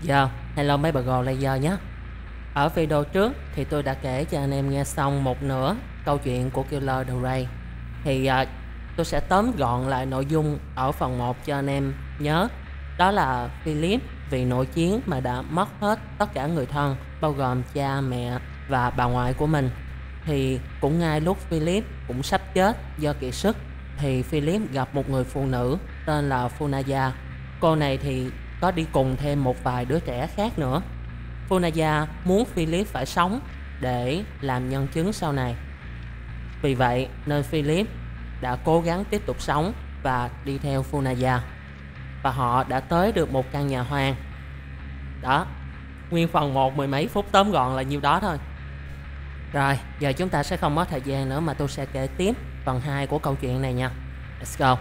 Giờ, hello mấy bà gồ laser nhé. Ở video trước thì tôi đã kể cho anh em nghe xong một nửa câu chuyện của Killer the Ray. Thì tôi sẽ tóm gọn lại nội dung ở phần 1 cho anh em nhớ. Đó là Philip vì nội chiến mà đã mất hết tất cả người thân, bao gồm cha, mẹ và bà ngoại của mình. Thì cũng ngay lúc Philip cũng sắp chết do kiệt sức, thì Philip gặp một người phụ nữ tên là Funaya. Cô này thì có đi cùng thêm một vài đứa trẻ khác nữa. Funaya muốn Philip phải sống để làm nhân chứng sau này. Vì vậy nên Philip đã cố gắng tiếp tục sống và đi theo Funaya. Và họ đã tới được một căn nhà hoang. Đó, nguyên phần 1 mười mấy phút tóm gọn là nhiêu đó thôi. Rồi, giờ chúng ta sẽ không mất thời gian nữa mà tôi sẽ kể tiếp phần 2 của câu chuyện này nha. Let's go.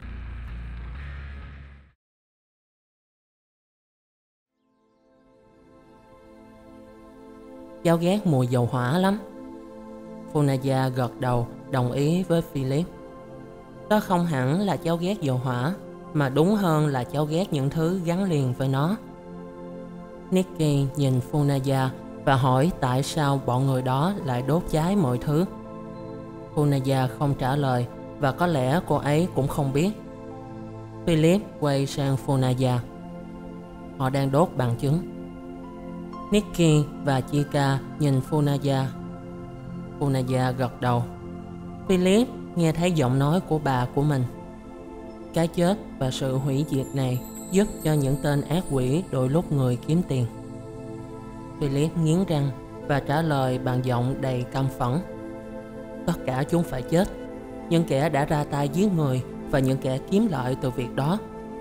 Cháu ghét mùi dầu hỏa lắm. Funaya gật đầu đồng ý với Philip. Đó không hẳn là cháu ghét dầu hỏa, mà đúng hơn là cháu ghét những thứ gắn liền với nó. Nikki nhìn Funaya và hỏi tại sao bọn người đó lại đốt cháy mọi thứ. Funaya không trả lời và có lẽ cô ấy cũng không biết. Philip quay sang Funaya. Họ đang đốt bằng chứng. Nikki và Chika nhìn Funaya. Funaya gật đầu. Philip nghe thấy giọng nói của bà của mình. Cái chết và sự hủy diệt này giúp cho những tên ác quỷ đôi lúc người kiếm tiền. Philip nghiến răng và trả lời bằng giọng đầy căm phẫn. Tất cả chúng phải chết. Những kẻ đã ra tay giết người và những kẻ kiếm lợi từ việc đó.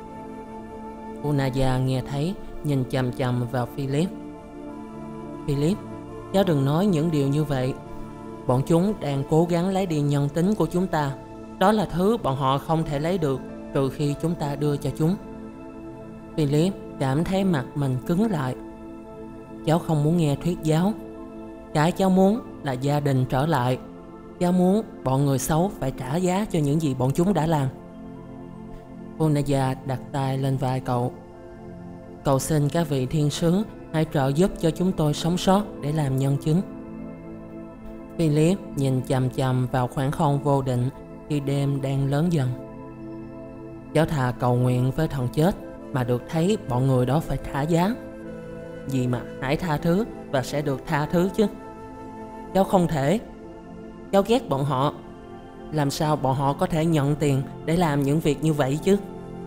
Funaya nghe thấy, nhìn chằm chằm vào Philip. Philip, cháu đừng nói những điều như vậy. Bọn chúng đang cố gắng lấy đi nhân tính của chúng ta. Đó là thứ bọn họ không thể lấy được trừ khi chúng ta đưa cho chúng. Philip cảm thấy mặt mình cứng lại. Cháu không muốn nghe thuyết giáo. Cái cháu muốn là gia đình trở lại. Cháu muốn bọn người xấu phải trả giá cho những gì bọn chúng đã làm. Funaya đặt tay lên vai cậu. Cầu xin các vị thiên sứ hãy trợ giúp cho chúng tôi sống sót để làm nhân chứng. Philip nhìn chằm chằm vào khoảng không vô định khi đêm đang lớn dần. Cháu thà cầu nguyện với thần chết mà được thấy bọn người đó phải trả giá. Vì mà hãy tha thứ và sẽ được tha thứ chứ. Cháu không thể. Cháu ghét bọn họ. Làm sao bọn họ có thể nhận tiền để làm những việc như vậy chứ?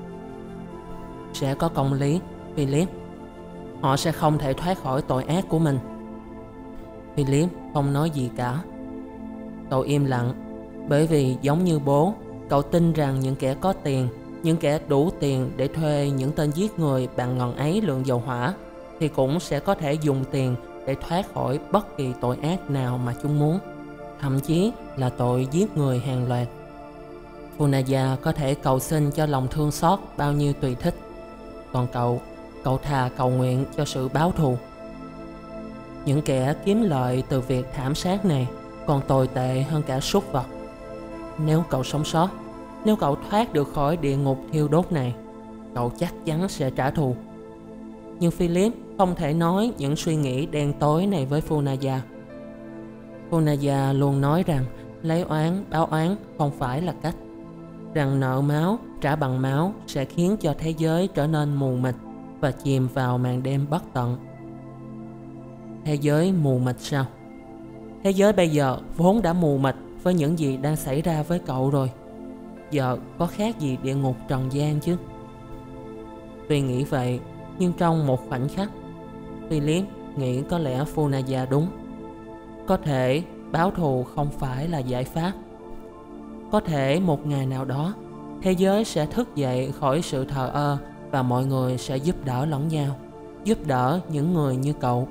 Sẽ có công lý, Philip. Họ sẽ không thể thoát khỏi tội ác của mình. Philip không nói gì cả. Cậu im lặng, bởi vì giống như bố, cậu tin rằng những kẻ có tiền, những kẻ đủ tiền để thuê những tên giết người bằng ngần ấy lượng dầu hỏa, thì cũng sẽ có thể dùng tiền để thoát khỏi bất kỳ tội ác nào mà chúng muốn, thậm chí là tội giết người hàng loạt. Funaya có thể cầu xin cho lòng thương xót bao nhiêu tùy thích. Còn cậu thà cầu nguyện cho sự báo thù. Những kẻ kiếm lợi từ việc thảm sát này còn tồi tệ hơn cả súc vật. Nếu cậu sống sót, nếu cậu thoát được khỏi địa ngục thiêu đốt này, cậu chắc chắn sẽ trả thù. Nhưng Philip không thể nói những suy nghĩ đen tối này với Funaya. Funaya luôn nói rằng lấy oán báo oán không phải là cách, rằng nợ máu trả bằng máu sẽ khiến cho thế giới trở nên mù mịt và chìm vào màn đêm bất tận. Thế giới mù mịt sao? Thế giới bây giờ vốn đã mù mịt với những gì đang xảy ra với cậu rồi. Giờ có khác gì địa ngục trần gian chứ? Tuy nghĩ vậy, nhưng trong một khoảnh khắc, Philip nghĩ có lẽ Funaya đúng. Có thể báo thù không phải là giải pháp. Có thể một ngày nào đó, thế giới sẽ thức dậy khỏi sự thờ ơ và mọi người sẽ giúp đỡ lẫn nhau, giúp đỡ những người như cậu.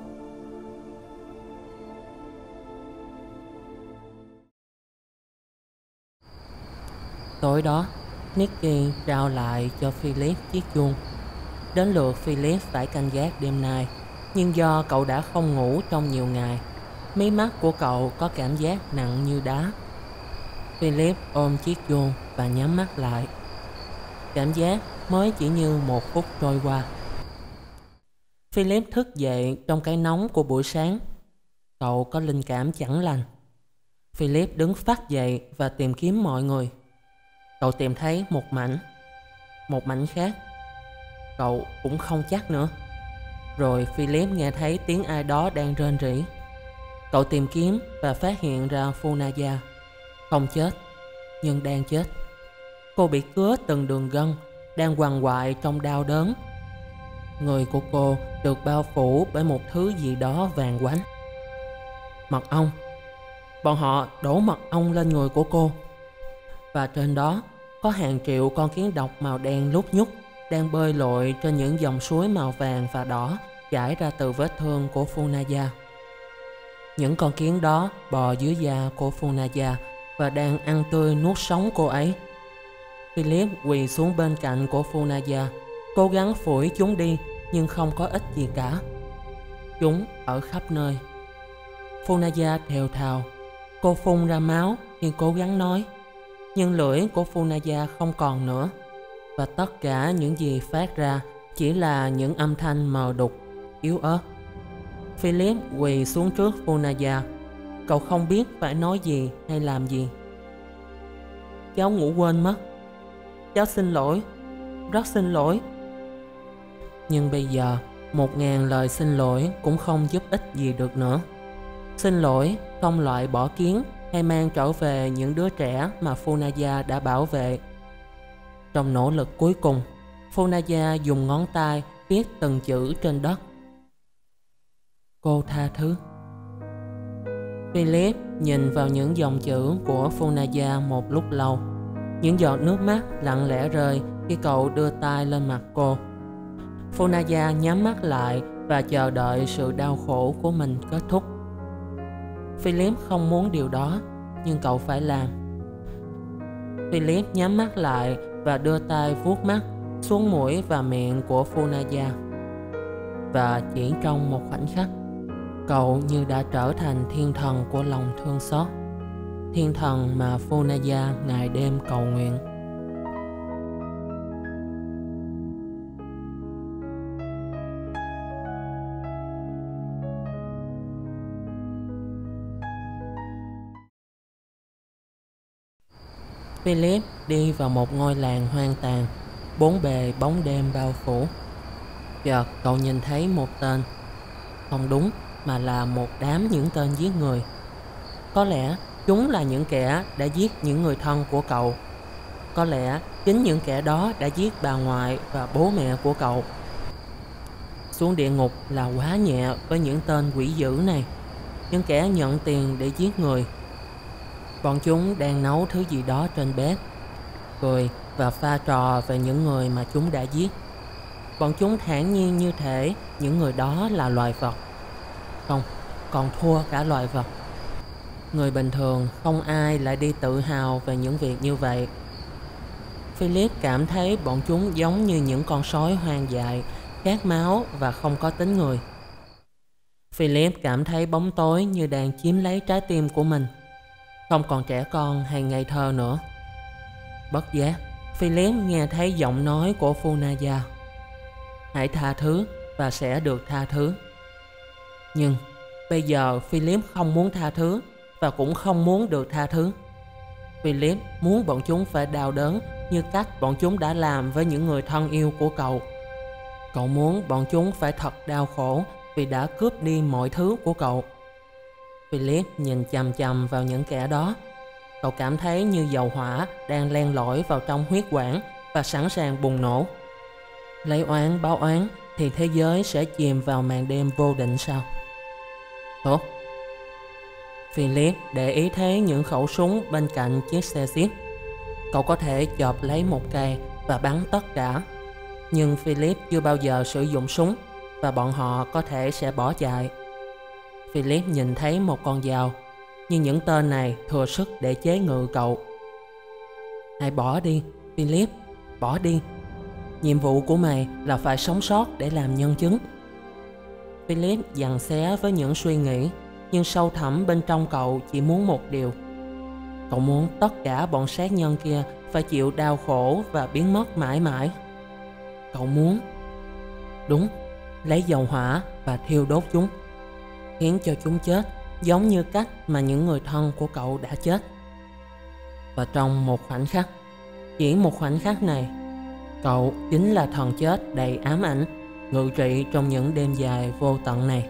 Tối đó, Nikki trao lại cho Philip chiếc chuông. Đến lượt Philip phải canh gác đêm nay, nhưng do cậu đã không ngủ trong nhiều ngày, mí mắt của cậu có cảm giác nặng như đá. Philip ôm chiếc chuông và nhắm mắt lại. Cảm giác mới chỉ như 1 phút trôi qua. Philip thức dậy trong cái nóng của buổi sáng. Cậu có linh cảm chẳng lành. Philip đứng phắt dậy và tìm kiếm mọi người. Cậu tìm thấy một mảnh khác. Cậu cũng không chắc nữa. Rồi Philip nghe thấy tiếng ai đó đang rên rỉ. Cậu tìm kiếm và phát hiện ra Funaya không chết, nhưng đang chết. Cô bị cứa từng đường gân, đang quằn quại trong đau đớn. Người của cô được bao phủ bởi một thứ gì đó vàng quánh. Mật ong. Bọn họ đổ mật ong lên người của cô. Và trên đó có hàng triệu con kiến độc màu đen lút nhút đang bơi lội trên những dòng suối màu vàng và đỏ chảy ra từ vết thương của Funaya. Những con kiến đó bò dưới da của Funaya và đang ăn tươi nuốt sống cô ấy. Philip quỳ xuống bên cạnh của Funaya, cố gắng phủi chúng đi nhưng không có ích gì cả. Chúng ở khắp nơi. Funaya thều thào. Cô phun ra máu khi cố gắng nói, nhưng lưỡi của Funaya không còn nữa, và tất cả những gì phát ra chỉ là những âm thanh mờ đục, yếu ớt. Philip quỳ xuống trước Funaya. Cậu không biết phải nói gì hay làm gì. Cháu ngủ quên mất. Cháu xin lỗi, rất xin lỗi. Nhưng bây giờ 1000 lời xin lỗi cũng không giúp ích gì được nữa. Xin lỗi không loại bỏ kiến hay mang trở về những đứa trẻ mà Funaya đã bảo vệ. Trong nỗ lực cuối cùng, Funaya dùng ngón tay viết từng chữ trên đất. Cô tha thứ. Philip nhìn vào những dòng chữ của Funaya một lúc lâu. Những giọt nước mắt lặng lẽ rơi khi cậu đưa tay lên mặt cô. Funaya nhắm mắt lại và chờ đợi sự đau khổ của mình kết thúc. Philip không muốn điều đó, nhưng cậu phải làm. Philip nhắm mắt lại và đưa tay vuốt mắt, xuống mũi và miệng của Funaya. Và chỉ trong một khoảnh khắc, cậu như đã trở thành thiên thần của lòng thương xót, thiên thần mà Funaya ngày đêm cầu nguyện. Philip đi vào một ngôi làng hoang tàn, bốn bề bóng đêm bao phủ. Chợt cậu nhìn thấy một tên, không đúng mà là một đám những tên giết người. Có lẽ chúng là những kẻ đã giết những người thân của cậu. Có lẽ chính những kẻ đó đã giết bà ngoại và bố mẹ của cậu. Xuống địa ngục là quá nhẹ với những tên quỷ dữ này, những kẻ nhận tiền để giết người. Bọn chúng đang nấu thứ gì đó trên bếp, cười và pha trò về những người mà chúng đã giết. Bọn chúng thản nhiên như thể những người đó là loài vật. Không, còn thua cả loài vật. Người bình thường không ai lại đi tự hào về những việc như vậy. Philip cảm thấy bọn chúng giống như những con sói hoang dại, khát máu và không có tính người. Philip cảm thấy bóng tối như đang chiếm lấy trái tim của mình, không còn trẻ con hay ngây thơ nữa. Bất giác, Philip nghe thấy giọng nói của Funaya. Hãy tha thứ và sẽ được tha thứ. Nhưng bây giờ Philip không muốn tha thứ và cũng không muốn được tha thứ. Philip muốn bọn chúng phải đau đớn như cách bọn chúng đã làm với những người thân yêu của cậu. Cậu muốn bọn chúng phải thật đau khổ vì đã cướp đi mọi thứ của cậu. Philip nhìn chằm chằm vào những kẻ đó. Cậu cảm thấy như dầu hỏa đang len lỏi vào trong huyết quản và sẵn sàng bùng nổ. Lấy oán báo oán thì thế giới sẽ chìm vào màn đêm vô định sao? Tốt. Philip để ý thấy những khẩu súng bên cạnh chiếc xe jeep. Cậu có thể chộp lấy một cây và bắn tất cả. Nhưng Philip chưa bao giờ sử dụng súng và bọn họ có thể sẽ bỏ chạy. Philip nhìn thấy một con dao, nhưng những tên này thừa sức để chế ngự cậu. Hãy bỏ đi, Philip, bỏ đi. Nhiệm vụ của mày là phải sống sót để làm nhân chứng. Philip giằng xé với những suy nghĩ, nhưng sâu thẳm bên trong cậu chỉ muốn một điều. Cậu muốn tất cả bọn sát nhân kia phải chịu đau khổ và biến mất mãi mãi. Cậu muốn... Đúng, lấy dầu hỏa và thiêu đốt chúng, khiến cho chúng chết giống như cách mà những người thân của cậu đã chết. Và trong một khoảnh khắc, chỉ một khoảnh khắc này, cậu chính là thần chết đầy ám ảnh, ngự trị trong những đêm dài vô tận này.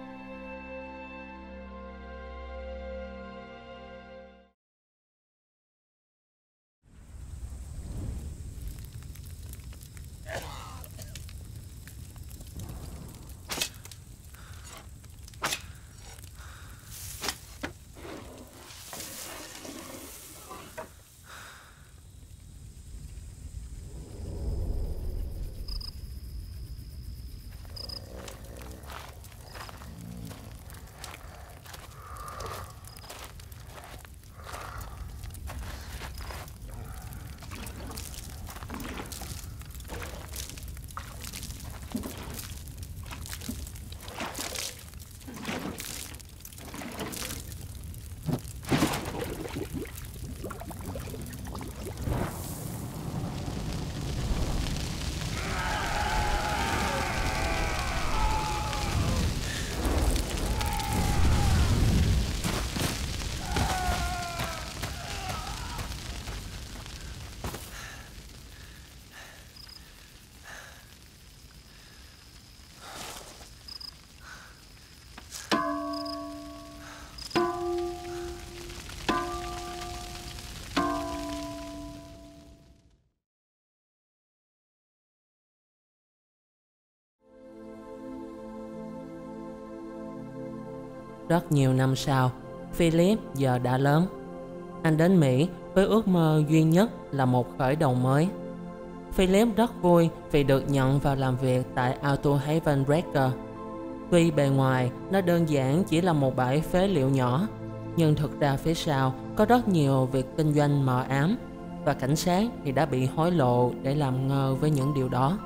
Rất nhiều năm sau, Philip giờ đã lớn. Anh đến Mỹ với ước mơ duy nhất là một khởi đầu mới. Philip rất vui vì được nhận vào làm việc tại Auto Haven Wrecker. Tuy bề ngoài nó đơn giản chỉ là một bãi phế liệu nhỏ, nhưng thực ra phía sau có rất nhiều việc kinh doanh mờ ám, và cảnh sát thì đã bị hối lộ để làm ngơ với những điều đó.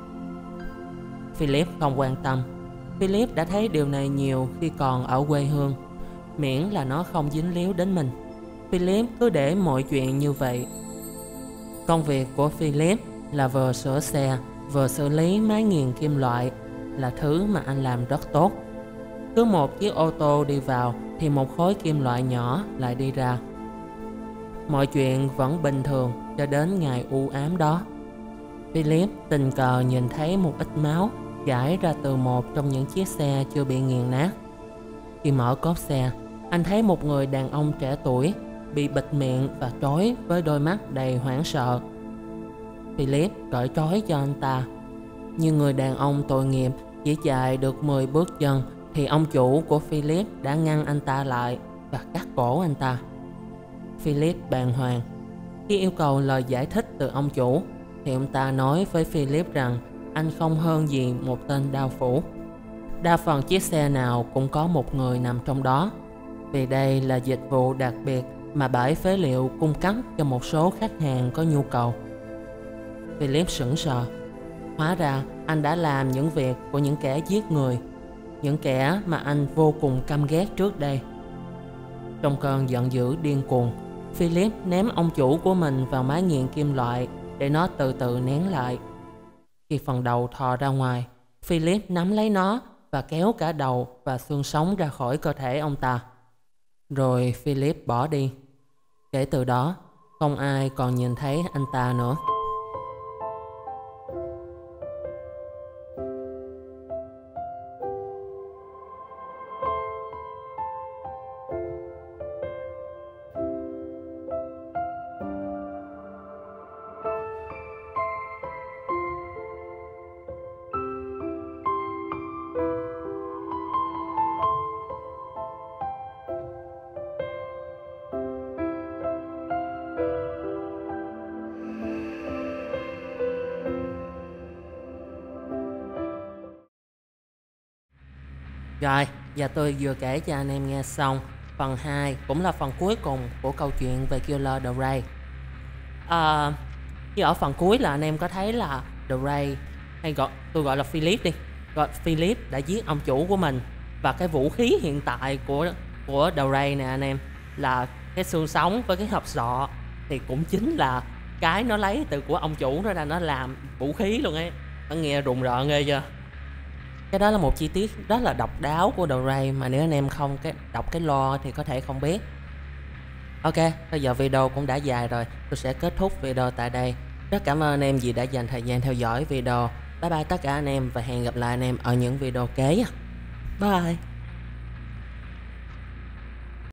Philip không quan tâm. Philip đã thấy điều này nhiều khi còn ở quê hương. Miễn là nó không dính líu đến mình, Philip cứ để mọi chuyện như vậy. Công việc của Philip là vừa sửa xe, vừa xử lý máy nghiền kim loại, là thứ mà anh làm rất tốt. Cứ một chiếc ô tô đi vào thì một khối kim loại nhỏ lại đi ra. Mọi chuyện vẫn bình thường cho đến ngày u ám đó. Philip tình cờ nhìn thấy một ít máu chảy ra từ một trong những chiếc xe chưa bị nghiền nát. Khi mở cốp xe, anh thấy một người đàn ông trẻ tuổi bị bịt miệng và trói với đôi mắt đầy hoảng sợ. Philip cởi trói cho anh ta, nhưng người đàn ông tội nghiệp chỉ chạy được 10 bước chân thì ông chủ của Philip đã ngăn anh ta lại và cắt cổ anh ta. Philip bàng hoàng. Khi yêu cầu lời giải thích từ ông chủ thì ông ta nói với Philip rằng anh không hơn gì một tên đao phủ. Đa phần chiếc xe nào cũng có một người nằm trong đó, vì đây là dịch vụ đặc biệt mà bãi phế liệu cung cấp cho một số khách hàng có nhu cầu. Philip sững sờ. Hóa ra anh đã làm những việc của những kẻ giết người, những kẻ mà anh vô cùng căm ghét trước đây. Trong cơn giận dữ điên cuồng, Philip ném ông chủ của mình vào máy nghiền kim loại để nó từ từ nén lại. Khi phần đầu thò ra ngoài, Philip nắm lấy nó và kéo cả đầu và xương sống ra khỏi cơ thể ông ta. Rồi Philip bỏ đi. Kể từ đó, không ai còn nhìn thấy anh ta nữa. Rồi, và tôi vừa kể cho anh em nghe xong phần 2, cũng là phần cuối cùng của câu chuyện về Killer The Ray. Như ở phần cuối là anh em có thấy là The Ray, hay tôi gọi là Philip đi, Philip đã giết ông chủ của mình. Và cái vũ khí hiện tại của The Ray nè anh em, là cái xương sống với cái hộp sọ, thì cũng chính là cái nó lấy từ của ông chủ nó ra, nó làm vũ khí luôn ấy. Nó nghe rùng rợn ghê chưa? Cái đó là một chi tiết rất là độc đáo của Doraemon mà nếu anh em không đọc cái lore thì có thể không biết. Ok, bây giờ video cũng đã dài rồi, tôi sẽ kết thúc video tại đây. Rất cảm ơn anh em vì đã dành thời gian theo dõi video. Bye bye tất cả anh em và hẹn gặp lại anh em ở những video kế. Bye.